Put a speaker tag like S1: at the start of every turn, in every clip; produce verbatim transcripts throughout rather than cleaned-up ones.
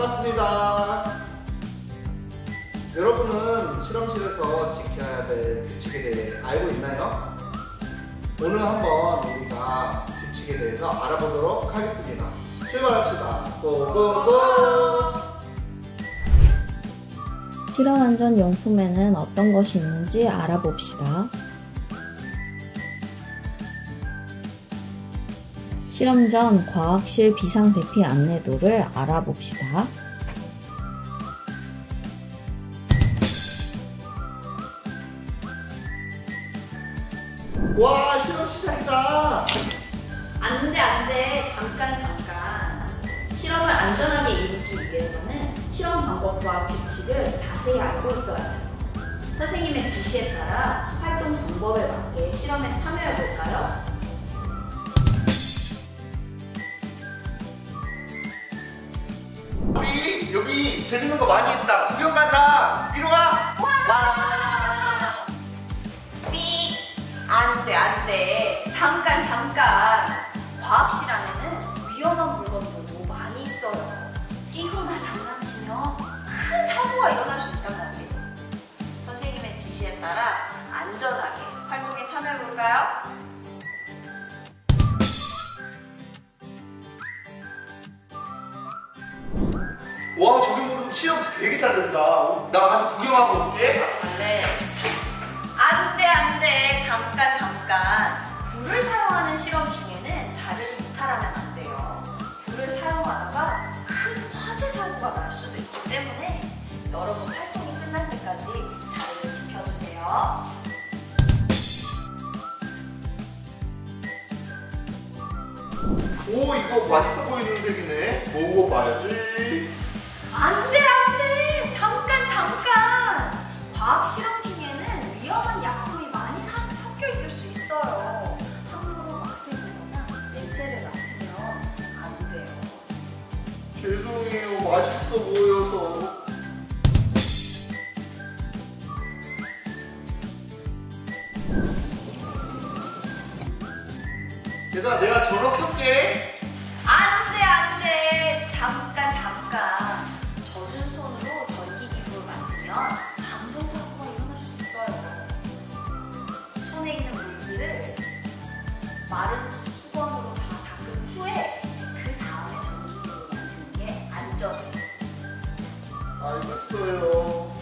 S1: 반갑습니다. 여러분은 실험실에서 지켜야 될 규칙에 대해 알고 있나요? 오늘 한번 우리가 규칙에 대해서 알아보도록 하겠습니다. 출발합시다. 고고고!
S2: 실험안전용품에는 어떤 것이 있는지 알아봅시다. 실험 전 과학실 비상대피 안내도를 알아봅시다.
S1: 와, 실험 시작이다.
S3: 안돼 안돼 잠깐 잠깐. 실험을 안전하게 이루기 위해서는 실험 방법과 규칙을 자세히 알고 있어야 해요. 선생님의 지시에 따라 활동 방법에 맞게 실험에 참여해 볼까요?
S1: 우리 여기 재밌는 거 많이 있다. 구경 가자. 이리 와.
S3: 와! 삐! 안돼 안돼 잠깐 잠깐. 과학실 안에는 위험한 물건들도 많이 있어요. 뛰거나 장난치면 큰 사고가 일어날 수 있단 말이에요. 선생님의 지시에 따라 안전하게 활동에 참여해 볼까요?
S1: 와, 저기 보면 실험 되게 잘 된다. 나 가서 구경하고 올게.
S3: 네. 안돼 안돼 잠깐 잠깐. 불을 사용하는 실험 중에는 자리를 이탈하면 안 돼요. 불을 사용하다가 큰 화재 사고가 날 수도 있기 때문에 여러분 활동이 끝날 때까지 자리를 지켜주세요.
S1: 오, 이거 맛있어 보이는 색이네. 먹어봐야지.
S3: 안돼 안돼 잠깐 잠깐. 과학 실험 중에는 위험한 약품이 많이 사, 섞여 있을 수 있어요. 함부로 맛을 보거나 냄새를 맡으면 안 돼요.
S1: 죄송해요. 맛있어 보여서. 얘들아, 내가 전화 켤게.
S3: 안돼 안돼 잠깐 잠깐. 젖은 손으로 전기기구를 만지면 감전사고가 일어날 수 있어요. 손에 있는 물기를 마른 수건으로 다 닦은 후에 그 다음에 전기기구를 만지는 게 안전해요.
S1: 알겠어요.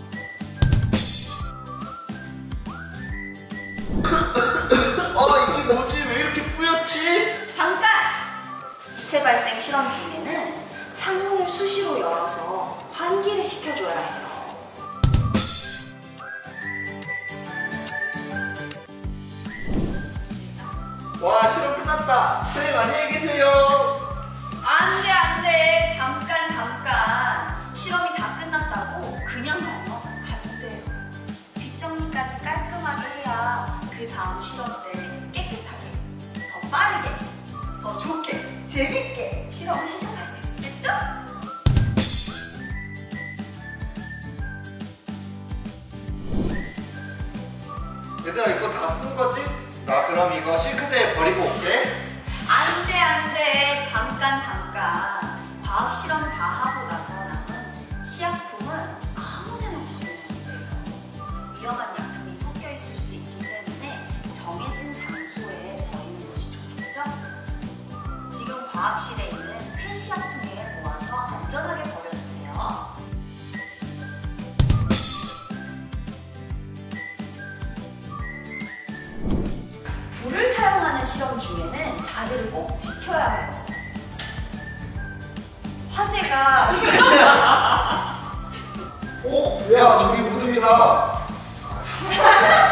S1: 아, 이게 뭐지? 왜 이렇게 뿌옇지?
S3: 잠깐! 기체 발생 실험 중에는 창문을 수시로 열어서 환기를 시켜줘야 해요.
S1: 와, 실험 끝났다. 선생님, 안녕히 계세요.
S3: 안돼 안돼 잠깐 잠깐. 실험이 다 끝났다고 그냥 가면 안 돼요. 뒷정리까지 깔끔하게 해야 그 다음 실험 때 깨끗하게, 더 빠르게, 더 좋게, 재밌게 실험을 시작할 수 있겠죠?
S1: 얘들아, 이거 다 쓴 거지? 나 그럼 이거 싱크대에 버리고 올게.
S3: 안돼 안돼 잠깐 잠깐. 과학 실험 다 하고 나서 남은 시약품은 아무데나 버리면 안 돼요. 위험한 약품이 섞여 있을 수 있기 때문에 정해진 장소에 버리는 것이 좋겠죠? 지금 과학실에 있는 폐시약통에 모아서 안전하게 버려주세요. 불을 사용하는 실험 중에는 자리를 꼭 지켜야 해요. 화재가
S1: 어? 야, 저기 무덤이다.